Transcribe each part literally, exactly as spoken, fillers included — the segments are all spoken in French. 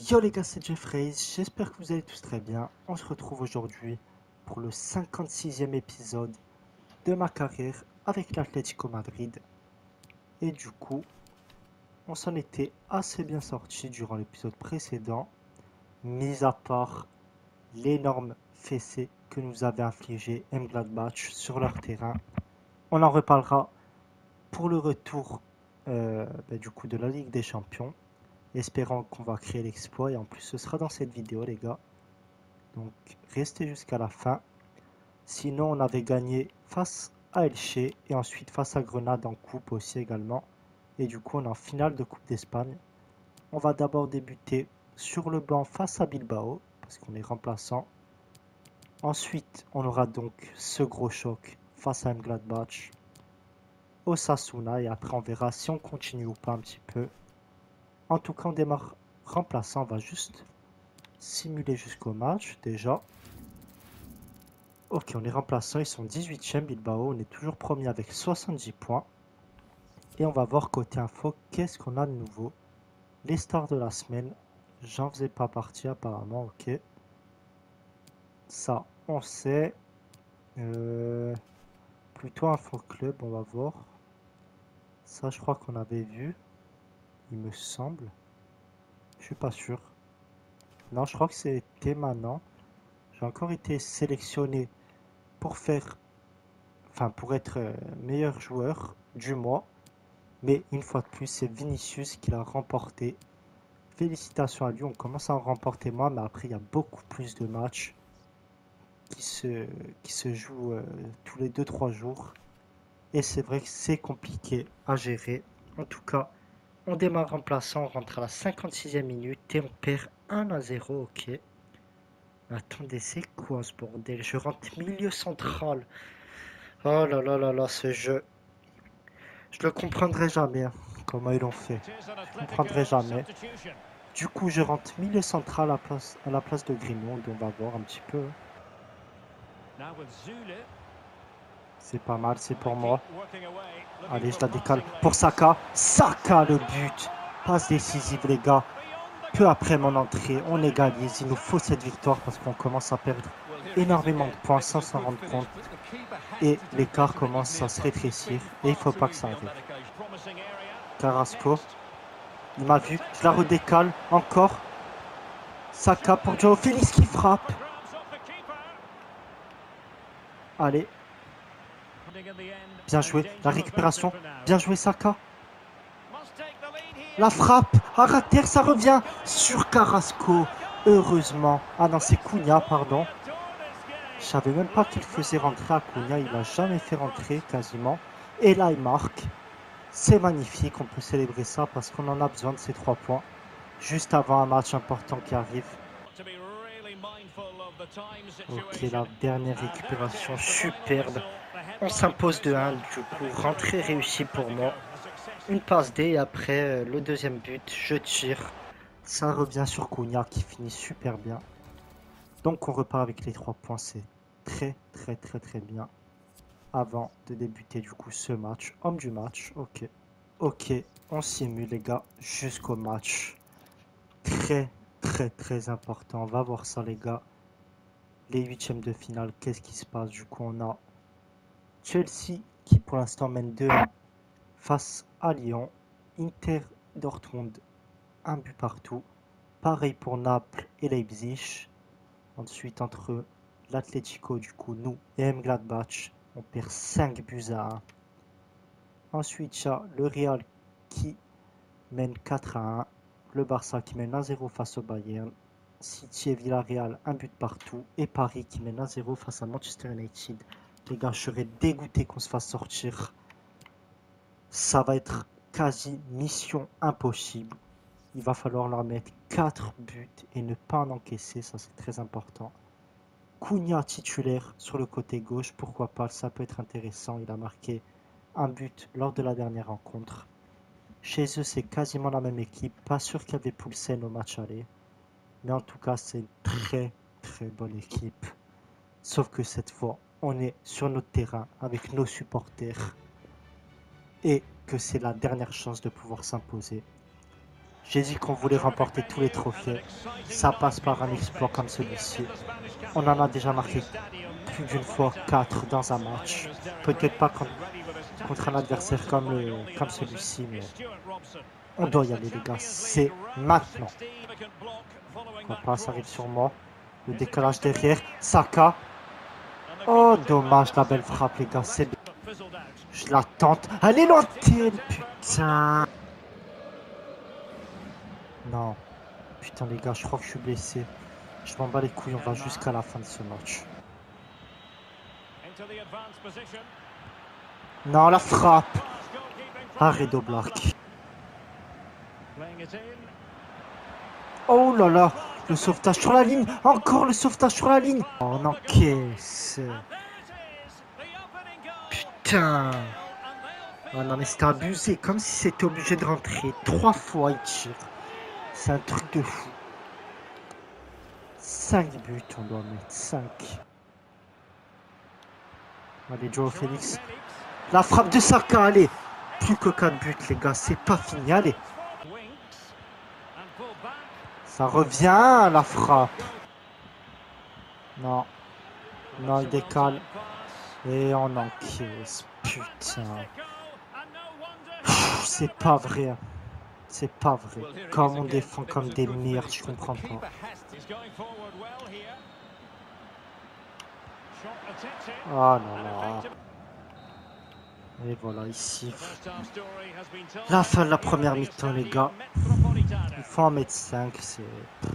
Yo les gars, c'est Jeffrey, j'espère que vous allez tous très bien. On se retrouve aujourd'hui pour le cinquante-sixième épisode de ma carrière avec l'Atlético Madrid. Et du coup, on s'en était assez bien sorti durant l'épisode précédent, mis à part l'énorme fessée que nous avait infligé Mönchengladbach sur leur terrain. On en reparlera pour le retour euh, bah, du coup de la Ligue des Champions. Espérant qu'on va créer l'exploit et en plus ce sera dans cette vidéo les gars. Donc restez jusqu'à la fin. Sinon on avait gagné face à Elche et ensuite face à Grenade en coupe aussi également. Et du coup on est en finale de Coupe d'Espagne. On va d'abord débuter sur le banc face à Bilbao parce qu'on est remplaçant. Ensuite on aura donc ce gros choc face à Mönchengladbach, Osasuna et après on verra si on continue ou pas un petit peu. En tout cas on démarre remplaçant, on va juste simuler jusqu'au match déjà. Ok, on est remplaçant, ils sont dix-huitième Bilbao, on est toujours premier avec soixante-dix points. Et on va voir côté info, qu'est-ce qu'on a de nouveau. Les stars de la semaine, j'en faisais pas partie apparemment, ok. Ça, on sait. Euh, plutôt info club, on va voir. Ça, je crois qu'on avait vu, il me semble. Je suis pas sûr. Non, je crois que c'était maintenant. J'ai encore été sélectionné pour faire, enfin pour être euh, meilleur joueur du mois. Mais une fois de plus, c'est Vinicius qui l'a remporté. Félicitations à lui, on commence à en remporter moins, mais après il y a beaucoup plus de matchs qui se, qui se jouent euh, tous les deux trois jours. Et c'est vrai que c'est compliqué à gérer. En tout cas, on démarre remplaçant, on rentre à la cinquante-sixième minute et on perd un à zéro, ok. Attendez, c'est quoi ce bordel? Je rentre milieu central. Oh là là là là, ce jeu. Je le comprendrai jamais, hein, comment ils l'ont fait. Je ne comprendrai jamais. Du coup, je rentre milieu central à la place, à la place de Grimaud. On va voir un petit peu. C'est pas mal, c'est pour moi. Allez, je la décale pour Saka. Saka, le but. Passe décisive, les gars. Peu après mon entrée, on égalise. Il nous faut cette victoire parce qu'on commence à perdre énormément de points sans s'en rendre compte. Et l'écart commence à se rétrécir. Et il ne faut pas que ça arrive. Carrasco. Il m'a vu. Je la redécale. Encore. Saka pour Joao Félix qui frappe. Allez. Bien joué. La récupération. Bien joué Saka. La frappe. À rater, ça revient sur Carrasco. Heureusement. Ah non, c'est Cunha, pardon. Je savais même pas qu'il faisait rentrer à Cunha. Il n'a jamais fait rentrer quasiment. Et là, il marque. C'est magnifique. On peut célébrer ça parce qu'on en a besoin de ces trois points. Juste avant un match important qui arrive. Ok, la dernière récupération superbe. On s'impose de un, du coup, rentrée réussie pour moi. Une passe D et après le deuxième but, je tire. Ça revient sur Cunha qui finit super bien. Donc on repart avec les trois points, c'est très très très très bien. Avant de débuter du coup ce match, homme du match, ok. Ok, on simule les gars jusqu'au match. Très très très important, on va voir ça les gars. Les huitièmes de finale, qu'est-ce qui se passe? Du coup on a Chelsea qui pour l'instant mène deux un face à Lyon. Inter Dortmund, un but partout. Pareil pour Naples et Leipzig. Ensuite entre l'Atlético du coup, nous et Mönchengladbach, on perd cinq buts à un. Ensuite il y a le Real qui mène quatre à un. Le Barça qui mène un zéro face au Bayern. City et Villarreal, un but partout. Et Paris qui mène un zéro face à Manchester United. Les gars, je serais dégoûté qu'on se fasse sortir. Ça va être quasi mission impossible. Il va falloir leur mettre quatre buts et ne pas en encaisser, ça c'est très important. Cunha titulaire sur le côté gauche, pourquoi pas, ça peut être intéressant. Il a marqué un but lors de la dernière rencontre. Chez eux, c'est quasiment la même équipe. Pas sûr qu'il y avait Poulsen au match aller. Mais en tout cas, c'est une très très bonne équipe. Sauf que cette fois, on est sur notre terrain avec nos supporters. Et que c'est la dernière chance de pouvoir s'imposer. J'ai dit qu'on voulait remporter tous les trophées. Ça passe par un exploit comme celui-ci. On en a déjà marqué plus d'une fois quatre dans un match. Peut-être pas contre, contre un adversaire comme, le- comme celui-ci, mais on doit y aller, les gars. C'est maintenant. La passe arrive sur moi. Le décalage derrière. Saka. Oh, dommage, la belle frappe, les gars. C'est bien. Je la tente. Elle est lointaine, putain. Non. Putain, les gars, je crois que je suis blessé. Je m'en bats les couilles, on va jusqu'à la fin de ce match. Non, la frappe. Arrête Oblak. Oh là là, le sauvetage sur la ligne. Encore le sauvetage sur la ligne. Oh, on encaisse. Putain. Oh non, mais c'était abusé. Comme si c'était obligé de rentrer. Trois fois, il tire. C'est un truc de fou. cinq buts, on doit mettre. cinq. Allez, Joao Félix. La frappe de Saka, allez. Plus que quatre buts, les gars. C'est pas fini, allez. Ça revient, la frappe. Non. Non, il décale. Et on encaisse. Putain. C'est pas vrai. C'est pas vrai. Comme on défend comme des merdes, je comprends pas. Ah non, non. Et voilà, ici. La fin de la première mi-temps, les gars. Il faut en mettre cinq. C'est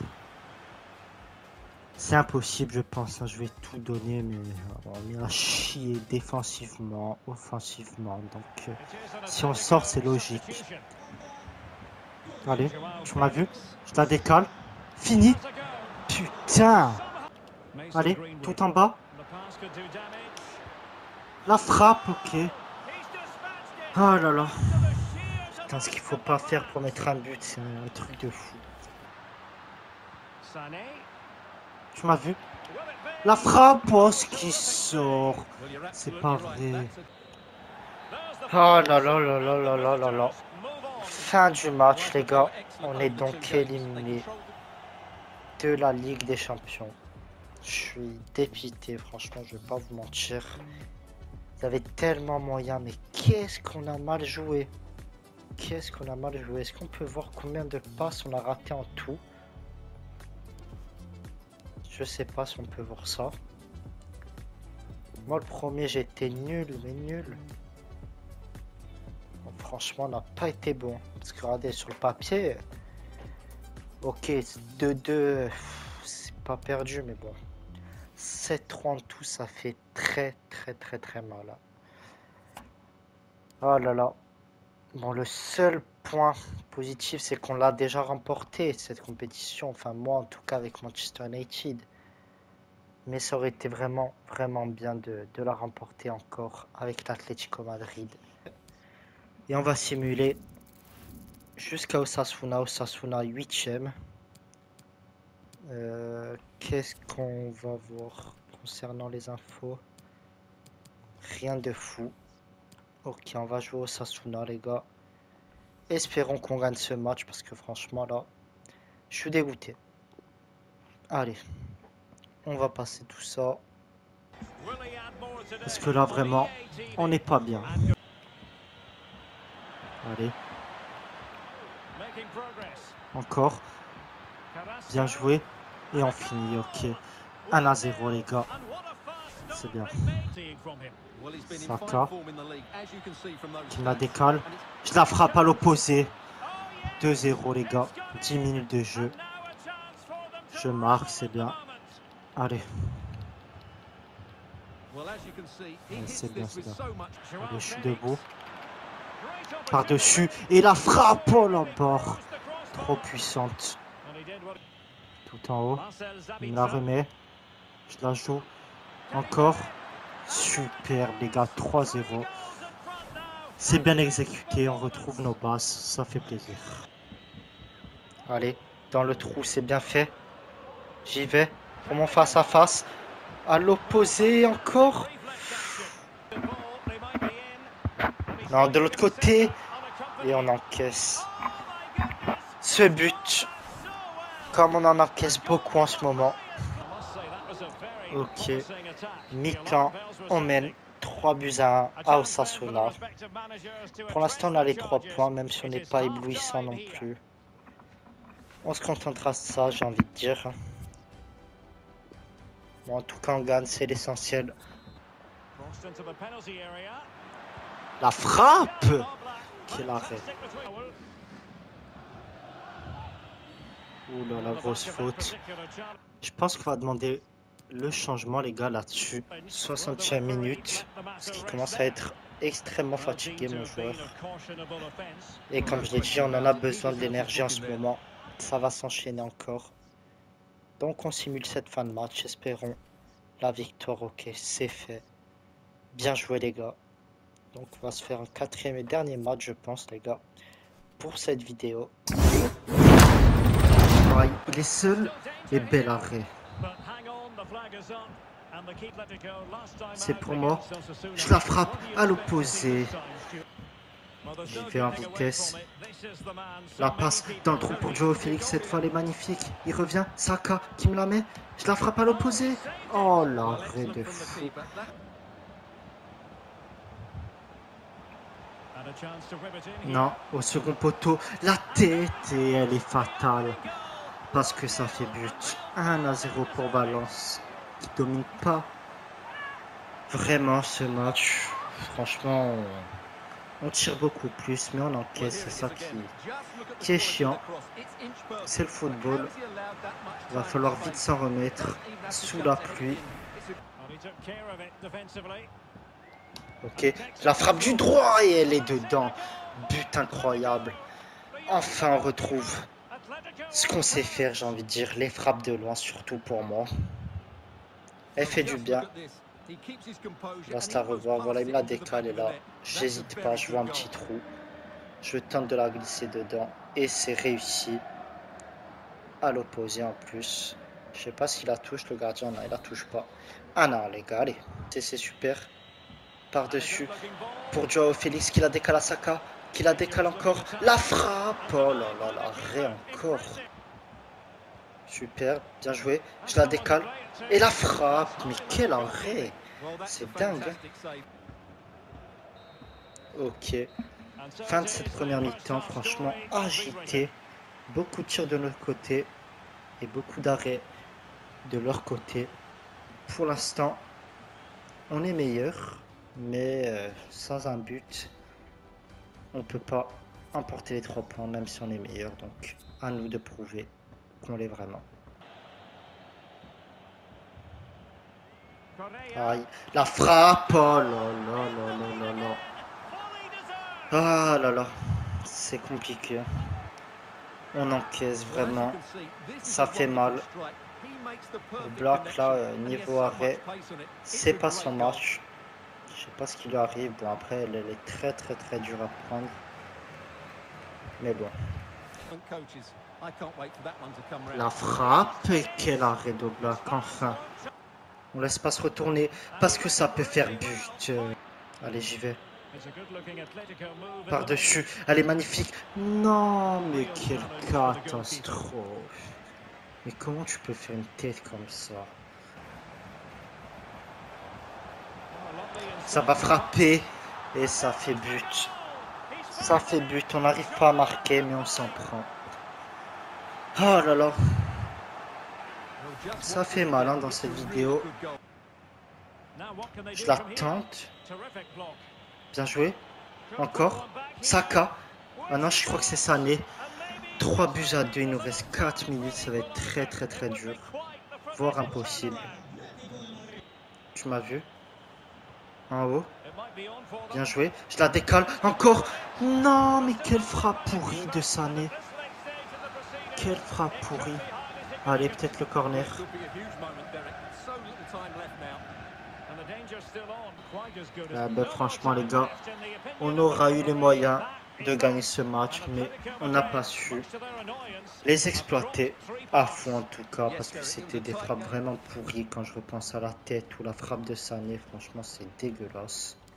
c'est impossible, je pense. Je vais tout donner, mais on est à chier défensivement, offensivement. Donc, euh, si on sort, c'est logique. Allez, tu m'as vu? Je la décale. Fini. Putain. Allez, tout en bas. La frappe, ok. Oh là là. Putain, ce qu'il faut pas faire pour mettre un but, c'est un truc de fou. Tu m'as vu? La frappe, oh, ce qui sort. C'est pas vrai. Oh là là là là là là là là. Fin du match, les gars. On est donc éliminé de la Ligue des Champions. Je suis dépité, franchement, je vais pas vous mentir. Vous avez tellement moyen, mais qu'est-ce qu'on a mal joué. Qu'est-ce qu'on a mal joué. Est-ce qu'on peut voir combien de passes on a raté en tout? Je sais pas si on peut voir ça. Moi, le premier, j'étais nul, mais nul. Bon, franchement, on n'a pas été bon. Parce que regardez, sur le papier, ok, deux deux, c'est pas perdu, mais bon. sept trois en tout, ça fait très, très, très, très mal. Oh là là. Bon, le seul point positif, c'est qu'on l'a déjà remporté, cette compétition. Enfin, moi, en tout cas, avec Manchester United. Mais ça aurait été vraiment, vraiment bien de, de la remporter encore avec l'Atlético Madrid. Et on va simuler jusqu'à Osasuna. Osasuna huitième. Euh, Qu'est-ce qu'on va voir concernant les infos? Rien de fou. Ok, on va jouer Osasuna, les gars. Espérons qu'on gagne ce match parce que franchement, là, je suis dégoûté. Allez, on va passer tout ça. Parce que là, vraiment, on n'est pas bien. Allez. Encore. Bien joué. Et on finit, ok. un à zéro, les gars. C'est bien. Saka. Qui me la décale. Je la frappe à l'opposé. deux zéro, les gars. dix minutes de jeu. Je marque, c'est bien. Allez. Ouais, c'est bien, c'est bien. Allez, je suis debout. Par-dessus. Et la frappe, oh la barre. Trop puissante. Tout en haut. Il me la remet. Je la joue. Encore. Super, les gars. trois zéro. C'est bien exécuté. On retrouve nos bases. Ça fait plaisir. Allez. Dans le trou, c'est bien fait. J'y vais. Pour mon face à face. À l'opposé encore. Non, de l'autre côté. Et on encaisse. Ce but, comme on en encaisse beaucoup en ce moment. Ok, mi-temps, on mène trois buts à un à Osasuna. Pour l'instant, on a les trois points, même si on n'est pas éblouissant non plus. On se contentera de ça, j'ai envie de dire. Bon, en tout cas, on gagne, c'est l'essentiel. La frappe! Quel arrêt! Ouh là, la grosse faute. Je pense qu'on va demander le changement, les gars, là-dessus. soixantième minute, ce qui commence à être extrêmement fatigué, mon joueur. Et comme je l'ai dit, on en a besoin de l'énergie en ce moment. Ça va s'enchaîner encore. Donc on simule cette fin de match, espérons la victoire. Ok, c'est fait. Bien joué, les gars. Donc on va se faire un quatrième et dernier match, je pense, les gars, pour cette vidéo. Ouais, il est seul et bel arrêt. C'est pour moi. Je la frappe à l'opposé. Je vais en vitesse. La passe dans le trou pour Joao Félix. Cette fois, elle est magnifique. Il revient. Saka qui me la met. Je la frappe à l'opposé. Oh, l'arrêt de fou. Non, au second poteau. La tête et elle est fatale. Parce que ça fait but. un à zéro pour Valence. Qui domine pas vraiment ce match. Franchement, on, on tire beaucoup plus, mais on encaisse. C'est ça qui, qui est chiant. C'est le football. Il va falloir vite s'en remettre sous la pluie. Ok, la frappe du droit et elle est dedans. But incroyable. Enfin, on retrouve ce qu'on sait faire, j'ai envie de dire. Les frappes de loin, surtout pour moi. Elle fait du bien. On va se la revoir. Voilà, il me la décale et là, j'hésite pas. Je vois un petit trou. Je tente de la glisser dedans et c'est réussi. À l'opposé en plus. Je sais pas s'il la touche, le gardien. Non, il la touche pas. Ah non, les gars, allez. C'est super. Par-dessus pour Joao Félix qui la décale à Saka. Qui la décale encore. La frappe. Oh là là, l'arrêt encore. Super, bien joué. Je la décale. Et la frappe. Mais quel arrêt. C'est dingue. Ok. Fin de cette première mi-temps. Franchement agité. Beaucoup de tirs de notre côté. Et beaucoup d'arrêts de leur côté. Pour l'instant, on est meilleur. Mais euh, sans un but, on ne peut pas emporter les trois points. Même si on est meilleur. Donc à nous de prouver qu'on l'est vraiment. Aïe, la frappe. Oh là là là là là là. Ah là là, c'est compliqué. On encaisse vraiment. Ça fait mal. Le bloc là, niveau arrêt, c'est pas son match. Je sais pas ce qui lui arrive. Bon, après, elle, elle est très très très dure à prendre. Mais bon. La frappe. Et quel arrêt de bloc, enfin. On laisse pas se retourner parce que ça peut faire but. Allez, j'y vais. Par-dessus. Elle est magnifique. Non, mais quelle catastrophe. Mais comment tu peux faire une tête comme ça? Ça va frapper et ça fait but. Ça fait but. On n'arrive pas à marquer, mais on s'en prend. Oh là là. Ça fait mal hein, dans cette vidéo. Je la tente. Bien joué. Encore. Saka. Ah non, je crois que c'est Sané. trois buts à deux. Il nous reste quatre minutes. Ça va être très très très dur. Voire impossible. Tu m'as vu? En haut. Bien joué. Je la décale. Encore. Non, mais quelle frappe pourrie de Sané. Quelle frappe pourrie. Allez, peut-être le corner. Ah ben, franchement, les gars, on aura eu les moyens de gagner ce match, mais on n'a pas su les exploiter à fond en tout cas, parce que c'était des frappes vraiment pourries quand je repense à la tête ou la frappe de Sané. Franchement, c'est dégueulasse.